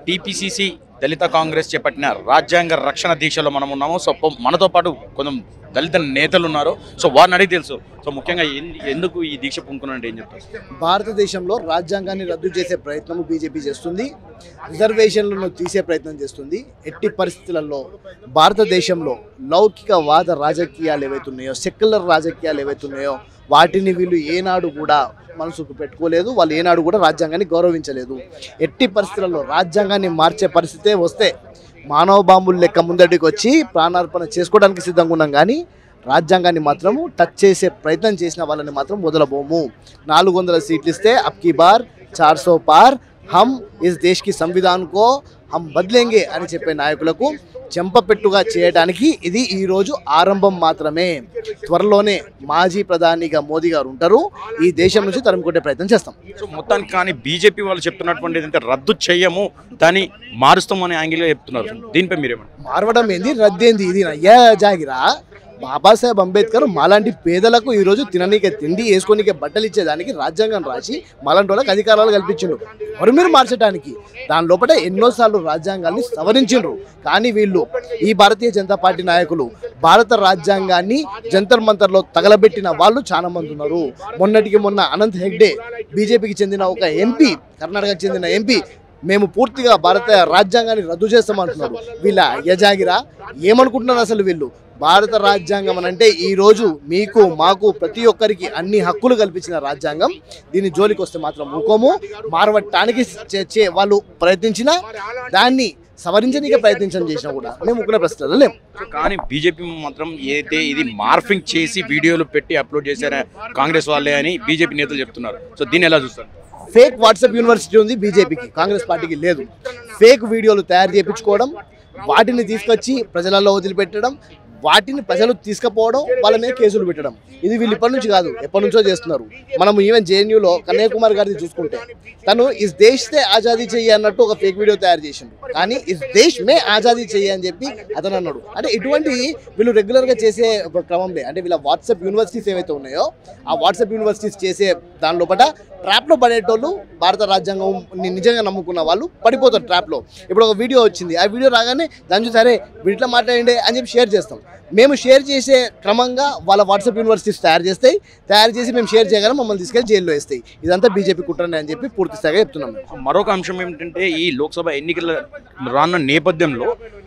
TPCC దళిత కాంగ్రెస్ చేపట్టిన రాజ్యాంగ రక్షణ దీక్షలో మనం ఉన్నాము. సో మనతో పాటు కొంచెం దళిత నేతలు ఉన్నారు. సో వారిని అడిగి తెలుసు. సో ముఖ్యంగా ఎందుకు ఈ దీక్ష పూనుకున్నారంటే ఏం చెప్తారు? భారతదేశంలో రాజ్యాంగాన్ని రద్దు చేసే ప్రయత్నం బీజేపీ చేస్తుంది, రిజర్వేషన్లను తీసే ప్రయత్నం చేస్తుంది. ఎట్టి పరిస్థితులలో భారతదేశంలో లౌకికవాద రాజకీయాలు ఏవైతున్నాయో, సెక్యులర్ రాజకీయాలు ఏవైతున్నాయో వాటిని వీళ్ళు ఏనాడు కూడా మనసుకు పెట్టుకోలేదు. వాళ్ళు ఏనాడు కూడా రాజ్యాంగాన్ని గౌరవించలేదు. ఎట్టి పరిస్థితులలో రాజ్యాంగాన్ని మార్చే పరిస్థితే వస్తే మానవ బాంబులు లెక్క ముందడికి వచ్చి ప్రాణార్పణ చేసుకోవడానికి సిద్ధంగా ఉన్నాం. కానీ రాజ్యాంగాన్ని మాత్రము టచ్ చేసే ప్రయత్నం చేసిన వాళ్ళని మాత్రం వదలబోము. 400 సీట్లు ఇస్తే అబ్కి బార్ 400 పార్ హమ్ ఇస్ దేశ్ కి సంవిధాన్ కో హమ్ బదలేంగే అని చెప్పే నాయకులకు చెంపపెట్టుగా చేయడానికి ఇది ఈరోజు ఆరంభం మాత్రమే. త్వరలోనే మాజీ ప్రధానిగా మోదీ గారు ఉంటారు. ఈ దేశం నుంచి తరుముకొట్టే ప్రయత్నం చేస్తాం. సో మొత్తానికి కానీ బీజేపీ వాళ్ళు చెప్తున్నటువంటి ఏంటంటే రద్దు చేయము, దాన్ని మారుస్తామని యాంగిల్లో చెప్తున్నారు. దీనిపై మీరేమంటారు? మారవడం ఏంది, రద్దేంది? ఇది నయ్యా జాగిరా. బాబాసాహెబ్ అంబేద్కర్ మాలాంటి పేదలకు ఈరోజు తిననీకే తిండి, వేసుకోనికే బట్టలు ఇచ్చేదానికి రాజ్యాంగం రాసి మాలాంటి వాళ్ళకి అధికారాలు కల్పించిండు. మరి మీరు మార్చడానికి దాని లోపల ఎన్నోసార్లు రాజ్యాంగాన్ని సవరించిండ్రు. కానీ వీళ్ళు ఈ భారతీయ జనతా పార్టీ నాయకులు భారత రాజ్యాంగాన్ని జంతర్ మంతర్లో తగలబెట్టిన వాళ్ళు చాలా మంది ఉన్నారు. మొన్నటికి మొన్న అనంత్ హెగ్డే బీజేపీకి చెందిన ఒక ఎంపీ, కర్ణాటకకు చెందిన ఎంపీ, మేము పూర్తిగా భారత రాజ్యాంగాన్ని రద్దు చేస్తామంటున్నారు. వీళ్ళ యజాగిరా ఏమనుకుంటున్నారు అసలు వీళ్ళు? భారత రాజ్యాంగం అని అంటే ఈరోజు మీకు మాకు ప్రతి ఒక్కరికి అన్ని హక్కులు కల్పించిన రాజ్యాంగం. దీని జోలికి వస్తే మాత్రం ఊకోము. మారవటానికి వాళ్ళు ప్రయత్నించినా, దాన్ని సవరించడానికి ప్రయత్నించడం చేసినా కూడా మేము ముక్కునే ప్రశ్నలు లేము. కానీ బీజేపీ మాత్రం ఏదైతే ఇది మార్ఫింగ్ చేసి వీడియోలు పెట్టి అప్లోడ్ చేశారా కాంగ్రెస్ వాళ్ళే అని బీజేపీ నేతలు చెప్తున్నారు. సో దీన్ని ఎలా చూస్తారు? ఫేక్ వాట్సాప్ యూనివర్సిటీ ఉంది బీజేపీకి, కాంగ్రెస్ పార్టీకి లేదు. ఫేక్ వీడియోలు తయారు చేయించుకోవడం, వాటిని తీసుకొచ్చి ప్రజలలో వదిలిపెట్టడం, వాటిని ప్రజలు తీసుకుపోవడం, వాళ్ళ మీద కేసులు పెట్టడం, ఇది వీళ్ళు ఇప్పటి నుంచి కాదు ఎప్పటి నుంచో చేస్తున్నారు. మనం ఈవెన్ జేఎన్యూలో కన్యాకుమారి గారిని చూసుకుంటే తను ఇస్ దేశ్ తే ఆజాదీ చెయ్యి అన్నట్టు ఒక ఫేక్ వీడియో తయారు చేసిండు. కానీ ఇస్ దేశ్ మే ఆజాదీ చెయ్యి అని చెప్పి అతను అన్నాడు. అంటే ఇటువంటి వీళ్ళు రెగ్యులర్గా చేసే ఒక క్రమంలో, అంటే వీళ్ళ వాట్సాప్ యూనివర్సిటీస్ ఏవైతే ఉన్నాయో ఆ వాట్సాప్ యూనివర్సిటీస్ చేసే దాని లోపల ట్రాప్లో పడేటోళ్ళు భారత రాజ్యాంగం నిజంగా నమ్ముకున్న వాళ్ళు పడిపోతారు ట్రాప్లో. ఇప్పుడు ఒక వీడియో వచ్చింది, ఆ వీడియో రాగానే దాని చూసి సరే వీటిలో మాట్లాడండి అని చెప్పి షేర్ చేస్తాం. మేము షేర్ చేసే క్రమంగా వాళ్ళ వాట్సాప్ యూనివర్సిటీస్ తయారు చేసి మేము షేర్ చేయగానే మమ్మల్ని తీసుకెళ్ళి జైల్లో వేస్తాయి. ఇదంతా బీజేపీ కుట్రనే అని చెప్పి పూర్తి స్థాయిగా చెప్తున్నాం. మరొక అంశం ఏమిటంటే ఈ లోక్సభ ఎన్నికల రానున్న నేపథ్యంలో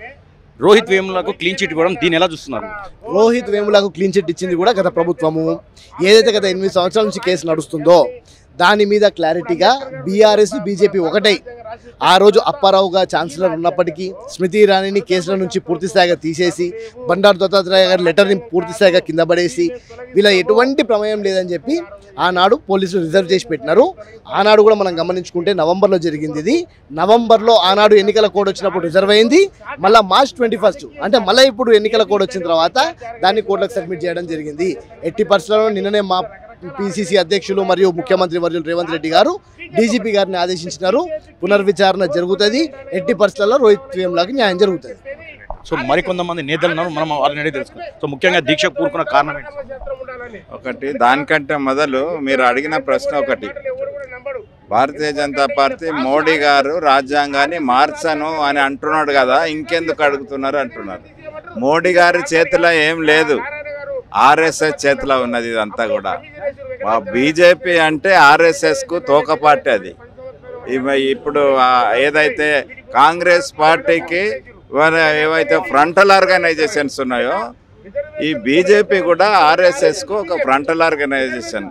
రోహిత్ వేములకు క్లీన్ చిట్ ఇవ్వడం, దీన్ని ఎలా చూస్తున్నారు? రోహిత్ వేములకు క్లీన్ చిట్ ఇచ్చింది కూడా గత ప్రభుత్వము. ఏదైతే గత 8 సంవత్సరాల నుంచి కేసు నడుస్తుందో దాని మీద క్లారిటీగా బీఆర్ఎస్ బీజేపీ ఒకటై ఆ రోజు అప్పారావుగా ఛాన్సలర్ ఉన్నప్పటికీ స్మృతి ఇరానీని కేసుల నుంచి పూర్తి స్థాయిగా తీసేసి, బండారు దత్తాత్రేయ గారి లెటర్ని పూర్తి స్థాయిగా కింద పడేసి, వీళ్ళ ఎటువంటి ప్రమేయం లేదని చెప్పి ఆనాడు పోలీసులు రిజర్వ్ చేసి పెట్టినారు. ఆనాడు కూడా మనం గమనించుకుంటే నవంబర్లో జరిగింది. ఇది నవంబర్లో ఆనాడు ఎన్నికల కోడ్ వచ్చినప్పుడు రిజర్వ్ అయింది. మళ్ళీ March 21 అంటే మళ్ళీ ఇప్పుడు ఎన్నికల కోడ్ వచ్చిన తర్వాత దాన్ని కోర్టులకు సబ్మిట్ చేయడం జరిగింది. ఎట్టి పరిస్థితుల్లో నిన్ననే మా పిసిసి అధ్యక్షులు మరియు ముఖ్యమంత్రి వర్యులు రేవంత్ రెడ్డి గారు డీజీపీ గారిని ఆదేశించినారు. పునర్విచారణ జరుగుతుంది. ఎట్టి పరిస్థితుల్లో రోహిత్ వేములకి న్యాయం జరుగుతుంది. సో మరికొంతమంది నేతలు ఉన్నారు, మనం వాళ్ళని అడిగి తెలుసుకుందాం. సో ముఖ్యంగా దీక్ష కూరుకున్న కారణం ఏంటి? ఒకటి, దానికంటే మొదలు మీరు అడిగిన ప్రశ్న ఒకటి, భారతీయ జనతా పార్టీ మోడీ గారు రాజ్యాంగాన్ని మార్చను అని అంటున్నాడు కదా, ఇంకెందుకు అడుగుతున్నారు అంటున్నారు. మోడీ గారి చేతిలో ఏం లేదు, ఆర్ఎస్ఎస్ చేతిలో ఉన్నది ఇదంతా కూడా. బీజేపీ అంటే ఆర్ఎస్ఎస్కు తోక పార్టీ అది. ఇప్పుడు ఏదైతే కాంగ్రెస్ పార్టీకి ఏవైతే ఫ్రంటల్ ఆర్గనైజేషన్స్ ఉన్నాయో, ఈ బీజేపీ కూడా ఆర్ఎస్ఎస్కు ఒక ఫ్రంటల్ ఆర్గనైజేషన్.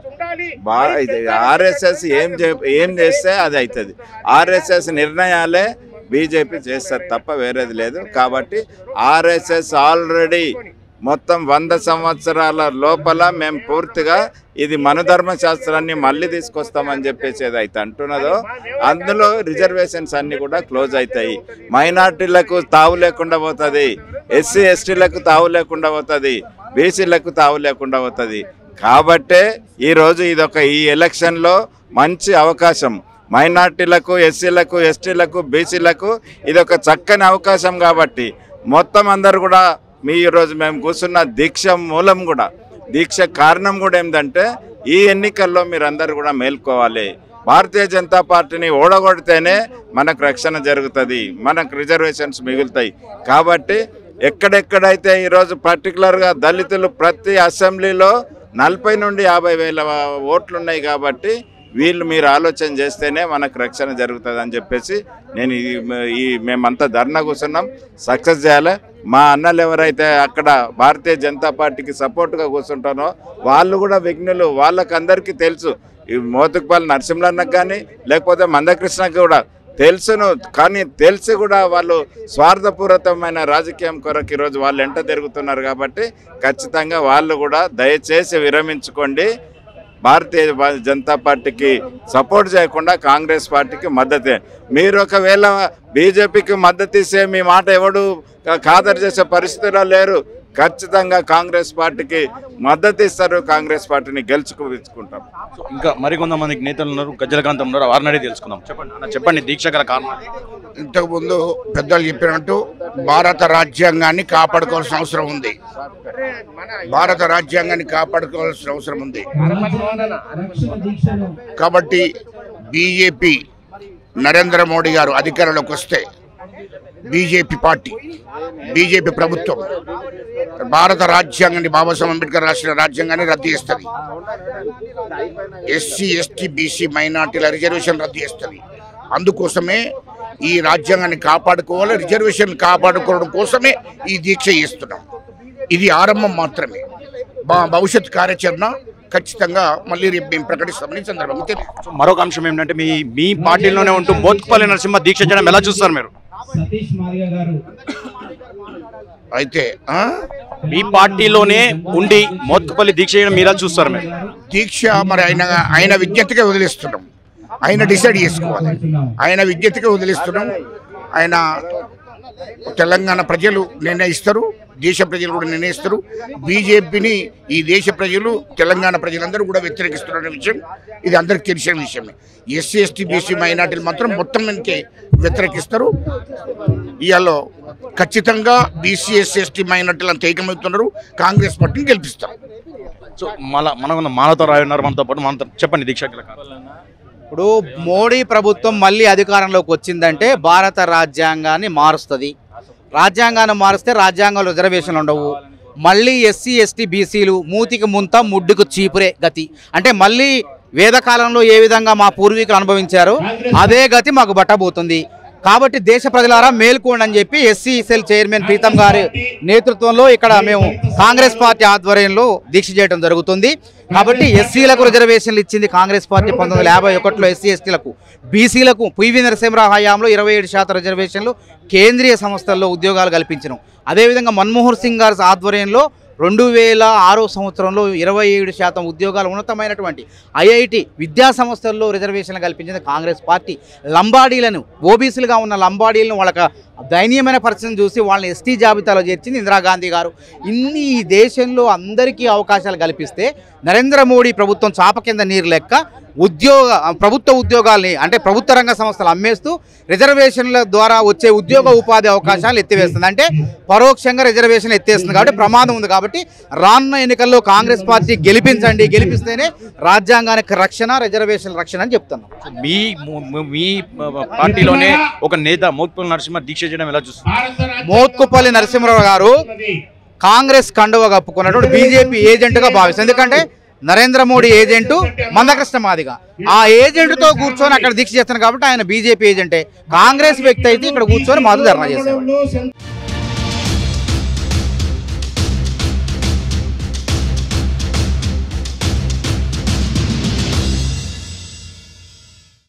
ఆర్ఎస్ఎస్ ఏం చేస్తే అది అవుతుంది. ఆర్ఎస్ఎస్ నిర్ణయాలే బీజేపీ చేస్తారు తప్ప వేరేది లేదు. కాబట్టి ఆర్ఎస్ఎస్ ఆల్రెడీ మొత్తం 100 సంవత్సరాల లోపల మేము పూర్తిగా ఇది మనధర్మ శాస్త్రాన్ని మళ్ళీ తీసుకొస్తామని చెప్పేసి ఏదైతే అంటున్నదో అందులో రిజర్వేషన్స్ అన్నీ కూడా క్లోజ్ అవుతాయి. మైనార్టీలకు తావు లేకుండా పోతుంది, ఎస్సీ ఎస్టీలకు తావు లేకుండా పోతుంది, బీసీలకు తావు లేకుండా పోతుంది. కాబట్టే ఈరోజు ఈ ఎలక్షన్లో మంచి అవకాశం మైనార్టీలకు, ఎస్సీలకు, ఎస్టీలకు, బీసీలకు ఇదొక చక్కని అవకాశం. కాబట్టి మొత్తం అందరు కూడా ఈరోజు మేము కూర్చున్న దీక్ష మూలం కూడా, దీక్ష కారణం కూడా ఏంటంటే ఈ ఎన్నికల్లో మీరందరూ కూడా మేల్కోవాలి. భారతీయ జనతా పార్టీని ఓడగొడితేనే మనకు రక్షణ జరుగుతుంది, మనకు రిజర్వేషన్స్ మిగులుతాయి. కాబట్టి ఎక్కడెక్కడైతే ఈరోజు పర్టికులర్గా దళితులు ప్రతి అసెంబ్లీలో 40 నుండి 50 వేల ఓట్లు ఉన్నాయి. కాబట్టి వీళ్ళు మీరు ఆలోచన చేస్తేనే మనకు రక్షణ జరుగుతుంది అని చెప్పేసి నేను మేమంతా ధర్నా కూర్చున్నాం. సక్సెస్ చేయాలి. మా అన్నలు ఎవరైతే అక్కడ భారతీయ జనతా పార్టీకి సపోర్ట్గా కూర్చుంటారో వాళ్ళు కూడా విఘ్నులు, వాళ్ళకందరికీ తెలుసు. ఈ మోతుకుపల్లి నరసింహన్నకు కానీ లేకపోతే మందకృష్ణకి కూడా తెలుసును. కానీ తెలిసి కూడా వాళ్ళు స్వార్థపూరితమైన రాజకీయం కొరకు ఈరోజు వాళ్ళు ఎంట తిరుగుతున్నారు. కాబట్టి ఖచ్చితంగా వాళ్ళు కూడా దయచేసి విరమించుకోండి. భారతీయ జనతా పార్టీకి సపోర్ట్ చేయకుండా కాంగ్రెస్ పార్టీకి మద్దతు. మీరు ఒకవేళ బీజేపీకి మద్దతు ఇస్తే మీ మాట ఎవడు ఖాతరు చేసే పరిస్థితిలో లేరు. ఖచ్చితంగా కాంగ్రెస్ పార్టీకి మద్దతు ఇస్తారు, కాంగ్రెస్ పార్టీని గెలుచుకుంటాం. ఇంకా మరికొంతమందికి నేతలు ఉన్నారు, గజ్జలకాంతం ఉన్నారు, వారిని తెలుసుకుందాం. చెప్పండి దీక్ష గల కారణం. ఇంతకుముందు పెద్దలు చెప్పినట్టు భారత రాజ్యాంగాన్ని కాపాడుకోవాల్సిన అవసరం ఉంది. భారత రాజ్యాంగాన్ని కాపాడుకోవాల్సిన అవసరం ఉంది. కాబట్టి బీజేపీ నరేంద్ర మోడీ గారు అధికారంలోకి వస్తే బీజేపీ పార్టీ, బీజేపీ ప్రభుత్వం భారత రాజ్యాంగాన్ని, బాబాసాహెబ్ అంబేద్కర్ రాసిన రాజ్యాంగాన్ని రద్దు చేస్తుంది. ఎస్సీ ఎస్టీ బీసీ మైనార్టీల రిజర్వేషన్ రద్దు చేస్తుంది. అందుకోసమే ఈ రాజ్యాంగాన్ని కాపాడుకోవాలి, రిజర్వేషన్ కాపాడుకోవడం కోసమే ఈ దీక్ష చేస్తున్నాం. ఇది ఆరంభం మాత్రమే. భవిష్యత్ కార్యాచరణ ఖచ్చితంగా మళ్ళీ రేపు మేము ప్రకటిస్తామని సందర్భంగా తెలియదు. మరొక అంశం ఏంటంటే మీ పార్టీలోనే ఉంటూ మోత్కుపల్లి నరసింహ దీక్ష చేయడం ఎలా చూస్తారు మీరు? అయితే మీ పార్టీలోనే ఉండి మోత్కుపల్లి దీక్ష చేయడం మీరా చూస్తారు మీరు? దీక్ష మరి ఆయన విజ్ఞతగా వదిలేస్తున్నాం. ఆయన డిసైడ్ చేసుకోవాలి. ఆయన విజ్ఞతగా వదిలేస్తున్నాం. ఆయన తెలంగాణ ప్రజలు నిర్ణయిస్తారు, దేశ ప్రజలు కూడా నిర్ణయిస్తారు. బీజేపీని ఈ దేశ ప్రజలు, తెలంగాణ ప్రజలందరూ కూడా వ్యతిరేకిస్తున్న విషయం ఇది అందరికి తెలిసిన విషయమే. ఎస్సీ ఎస్టీ బీసీ మైనార్టీలు మాత్రం మొత్తం మనకి వ్యతిరేకిస్తారు. ఇవాళ ఖచ్చితంగా బీసీ ఎస్సీ ఎస్టీ మైనార్టీలు అంతా ఏకమవుతున్నారు. కాంగ్రెస్ పార్టీని గెలిపిస్తారు. సో మనకు మానవతో రాయి ఉన్నారు మనతో పాటు. మనతో చెప్పండి దీక్ష. ఇప్పుడు మోడీ ప్రభుత్వం మళ్ళీ అధికారంలోకి వచ్చిందంటే భారత రాజ్యాంగాన్ని మారుస్తుంది. రాజ్యాంగాన్ని మారుస్తే రాజ్యాంగంలో రిజర్వేషన్లు ఉండవు. మళ్ళీ ఎస్సీ ఎస్టీ బీసీలు మూతికి ముంత ముడ్డుకు చీపురే గతి. అంటే మళ్ళీ వేదకాలంలో ఏ విధంగా మా పూర్వీకులు అనుభవించారో అదే గతి మాకు పట్టబోతుంది. కాబట్టి దేశ ప్రజలారా మేల్కోండి అని చెప్పి ఎస్సీ సెల్ చైర్మన్ ప్రీతం గారి నేతృత్వంలో ఇక్కడ మేము కాంగ్రెస్ పార్టీ ఆధ్వర్యంలో దీక్ష చేయడం జరుగుతుంది. కాబట్టి ఎస్సీలకు రిజర్వేషన్లు ఇచ్చింది కాంగ్రెస్ పార్టీ 1951లో, ఎస్సీ ఎస్టీలకు, బీసీలకు పివి నరసింహరావు హయాంలో 27% రిజర్వేషన్లు కేంద్రీయ సంస్థల్లో ఉద్యోగాలు కల్పించడం. అదేవిధంగా మన్మోహన్ సింగ్ గారి ఆధ్వర్యంలో 2006 సంవత్సరంలో 27% ఉద్యోగాలు, ఉన్నతమైనటువంటి ఐఐటి విద్యా సంస్థల్లో రిజర్వేషన్లు కల్పించింది కాంగ్రెస్ పార్టీ. లంబాడీలను, ఓబీసీలుగా ఉన్న లంబాడీలను వాళ్ళకి దయనీయమైన పరిస్థితిని చూసి వాళ్ళని ఎస్టీ జాబితాలో చేర్చింది ఇందిరాగాంధీ గారు. ఇన్ని ఈ దేశంలో అందరికీ అవకాశాలు కల్పిస్తే నరేంద్ర మోడీ ప్రభుత్వం చాప కింద నీరు లెక్క ప్రభుత్వ ఉద్యోగాల్ని, అంటే ప్రభుత్వ రంగ సంస్థలు అమ్మేస్తూ రిజర్వేషన్ల ద్వారా వచ్చే ఉద్యోగ ఉపాధి అవకాశాలు ఎత్తివేస్తుంది. అంటే పరోక్షంగా రిజర్వేషన్లు ఎత్తేస్తుంది. కాబట్టి ప్రమాదం ఉంది. కాబట్టి రానున్న ఎన్నికల్లో కాంగ్రెస్ పార్టీ గెలిపించండి. గెలిపిస్తేనే రాజ్యాంగానికి రక్షణ, రిజర్వేషన్ రక్షణ అని చెప్తున్నాం. మీ పార్టీలోనే ఒక నేత మోత్కుపల్లి నరసింహ దీక్ష చేయడం ఎలా చూస్తారు? మోత్కుపల్లి నరసింహరావు గారు కాంగ్రెస్ కండువ కప్పుకున్నటువంటి బీజేపీ ఏజెంట్గా భావిస్తుంది. ఎందుకంటే నరేంద్ర మోడీ ఏజెంటు మందకృష్ణ మాదిగ. ఆ ఏజెంట్తో కూర్చొని అక్కడ దీక్ష చేస్తున్నారు. కాబట్టి ఆయన బీజేపీ ఏజెంటే. కాంగ్రెస్ వ్యక్తి అయితే ఇక్కడ కూర్చొని మాతో ధర్నా చేశారు.